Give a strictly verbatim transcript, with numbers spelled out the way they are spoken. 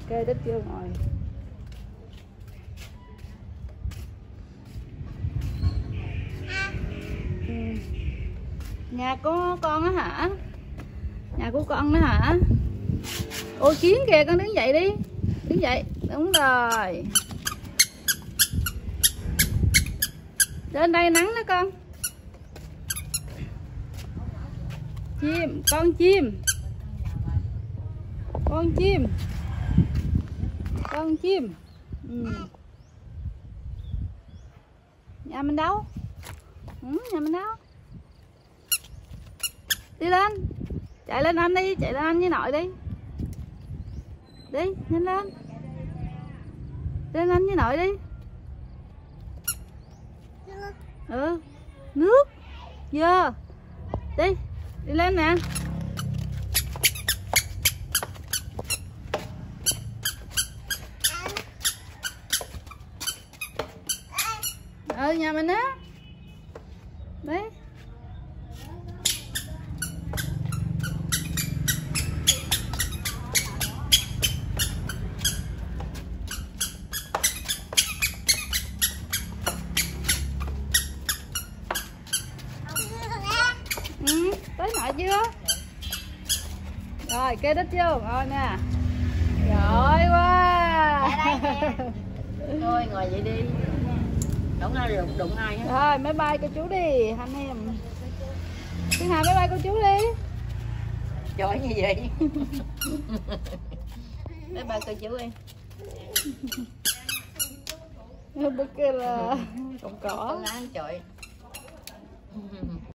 Kê đít vô ngồi. Ừ. Nhà của con á hả? Nhà của con đó hả? Ôi Chiến kìa, con đứng dậy đi. Đứng dậy, đúng rồi. Lên đây nắng đó con. Chim, con chim. Con chim. Con chim. Ừ. Nhà mình đâu? Ừ, nhà mình đâu? Đi lên. Chạy lên anh đi, chạy lên anh với nội đi. Đi, nhanh lên. Lên anh với nội đi. Ừ, nước. Dơ. Đi, đi lên nè. Ừ, nhà mình á. Đấy. Ừ, tới nội chưa? Rồi, kê đít vô, ngồi nè. Giỏi quá. Thôi ngồi vậy đi. Đụng ai được, đụng ai hết. Rồi, máy bay cô chú đi, anh em. Thiên Hà máy bay cô chú đi. Giỏi như vậy. Máy bay cô chú đi. Bên kia là cọng cỏ. Con lá trời.